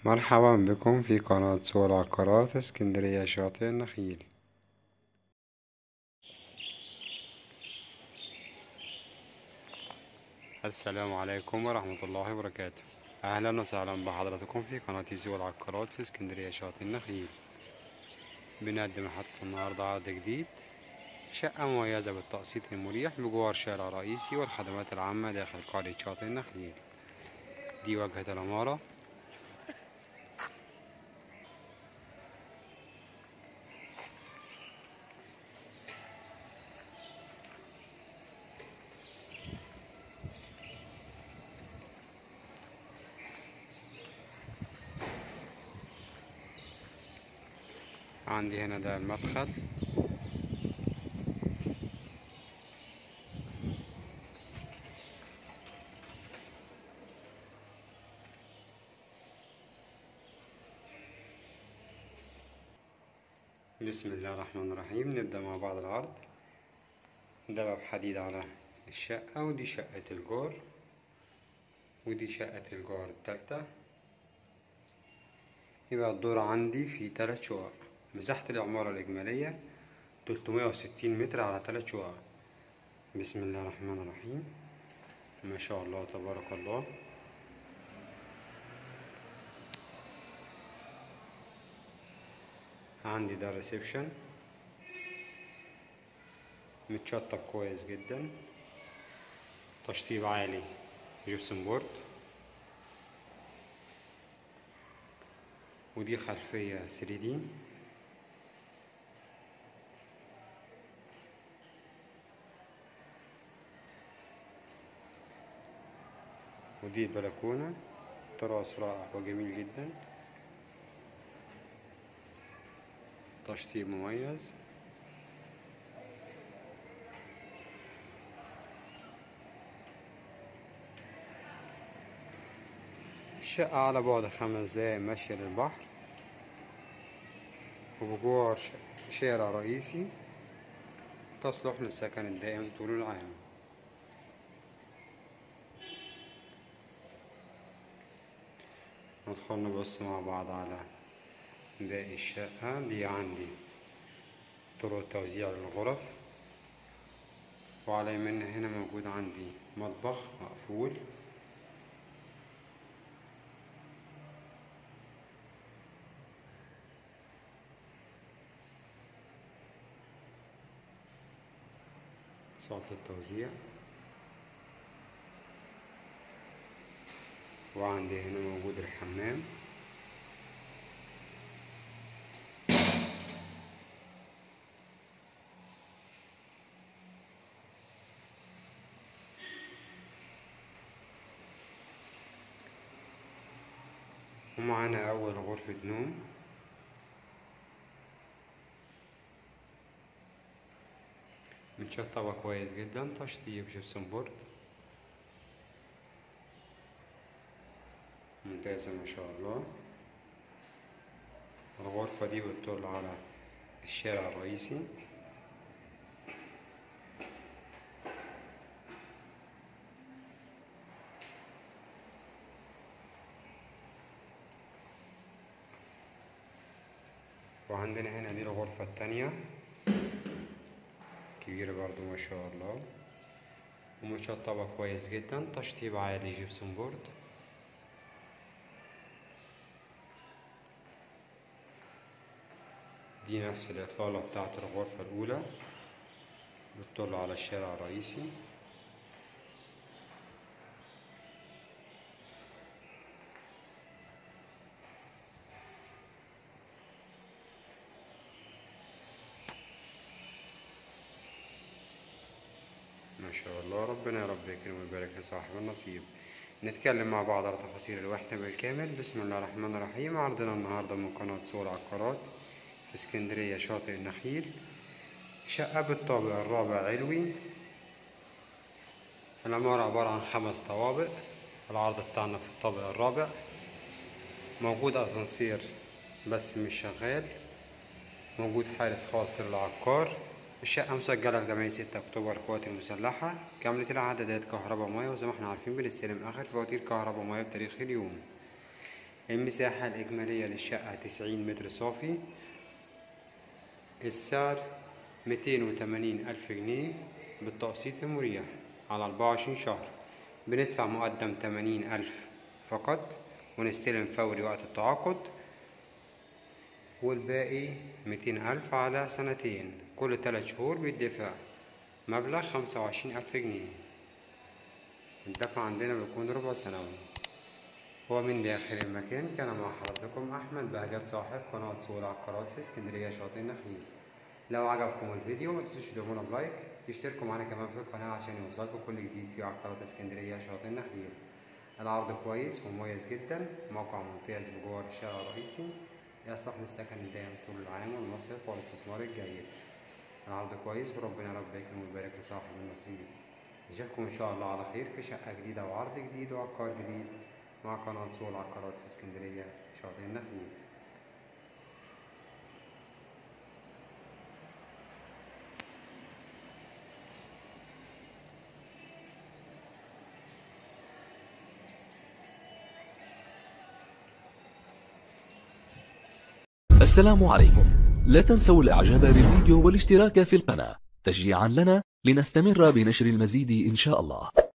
مرحبا بكم في قناة سوق العقارات اسكندرية شاطئ النخيل. السلام عليكم ورحمة الله وبركاته. أهلا وسهلا بحضراتكم في قناة سوق العقارات في اسكندرية شاطئ النخيل. بنقدم لحضراتكم النهاردة عرض جديد، شقة مميزة بالتقسيط المريح بجوار شارع رئيسي والخدمات العامة داخل قرية شاطئ النخيل. دي واجهة العمارة. عندي هنا ده المدخل. بسم الله الرحمن الرحيم، نبدأ مع بعض العرض. ده باب حديد على الشقة، ودي شقة الجار، ودي شقة الجار التالتة. يبقى الدور عندي في 3 شقق. مساحة العمارة الإجمالية 360 متر على 3 شقق. بسم الله الرحمن الرحيم، ما شاء الله تبارك الله. عندي ده الريسبشن، متشطب كويس جدا، تشطيب عالي، جبسن بورد. ودي خلفية 3D. ودي البلكونة، تراس رائع وجميل جدا، تشطيب مميز. الشقة على بعد 5 دقايق ماشية للبحر، وبجوار شارع رئيسي، تصلح للسكن الدائم طول العام. ندخل نبص مع بعض على باقي الشقة. دي عندي طرق توزيع للغرف، وعلى يميننا هنا موجود عندي مطبخ مقفول. صالة التوزيع. وعندي هنا موجود الحمام. ومعانا أول غرفة نوم. متشطبة كويس جدا، تشطيب جبسن بورد ممتازة ما شاء الله. الغرفة دي بتطل على الشارع الرئيسي. وعندنا هنا دي الغرفة التانية، كبيرة برضو ما شاء الله، ومتشطبة كويس جدا، تشطيب عالي جبسن بورد. دي نفس الإطلالة بتاعت الغرفة الأولى، بتطل على الشارع الرئيسي. ما شاء الله، ربنا يا رب يكرم ويبارك لصاحب النصيب. نتكلم مع بعض على تفاصيل الوحدة بالكامل. بسم الله الرحمن الرحيم. عرضنا النهاردة من قناة سوق العقارات في اسكندرية شاطئ النخيل. شقة بالطابق الرابع علوي. العمارة عبارة عن 5 طوابق. العرض بتاعنا في الطابق الرابع. موجود أسانسير بس مش شغال. موجود حارس خاص للعقار. الشقة مسجلة لجمعية 6 أكتوبر القوات المسلحة. كاملة العدادات كهرباء مياه، وزي ما احنا عارفين بنستلم آخر فواتير كهرباء مياه بتاريخ اليوم. المساحة الإجمالية للشقة 90 متر صافي. السعر 280 ألف جنيه بالتقسيط المريح على 24 شهر. بندفع مقدم 80 ألف فقط ونستلم فوري وقت التعاقد، والباقي 200 ألف على سنتين. كل 3 شهور بيدفع مبلغ 25 ألف جنيه. الدفع عندنا بيكون ربع سنوي. ومن داخل المكان كان مع حضرتكم أحمد بهجت صاحب قناة سوق العقارات في اسكندرية شاطئ النخيل. لو عجبكم الفيديو متنسوش تدعمونا بلايك، تشتركوا معانا كمان في القناة عشان يوصلكم كل جديد في عقارات اسكندرية شاطئ النخيل. العرض كويس ومميز جدا، موقع ممتاز بجوار الشارع الرئيسي، يصلح للسكن الدائم طول العام والمصيف والاستثمار الجيد. العرض كويس وربنا رب يكرم ويبارك لصاحب النصيب. نشوفكم إن شاء الله على خير في شقة جديدة وعرض جديد وعقار جديد مع قناة سوق العقارات في اسكندرية شاطئ النخيل. السلام عليكم. لا تنسوا الاعجاب بالفيديو والاشتراك في القناة تشجيعا لنا لنستمر بنشر المزيد إن شاء الله.